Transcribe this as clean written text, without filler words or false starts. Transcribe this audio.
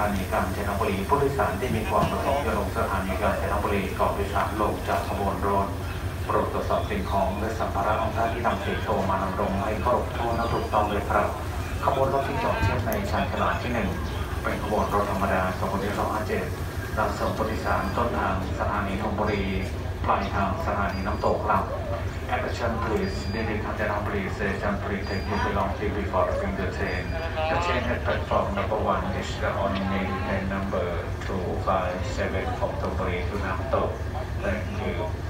านีกาญจนบุรีผู้โดยสารที่มีความประสงค์จะลงสถานีกาญจนบุรีก่อนโดยสารลงจากขบวนรถโปรดตรวจสอบสิ่งของและสัมภาระของท่านที่นำติดตัวมานำลงให้ครบถ้วนและถูกต้องเลยครับขบวนรถที่จอดเทียบในชานฉลาดที่1เป็นขบวนรถธรรมดา257รับส่งผู้โดยสารต้นทางสถานีธนบุรีปลายทางสถานีน้ำตกครับ Attention please, this is Kanchanaburi station. Please take your belongings before leaving the train. The train at platform number 1 is the only train number 257 from Thonburi to Namtok. Thank you.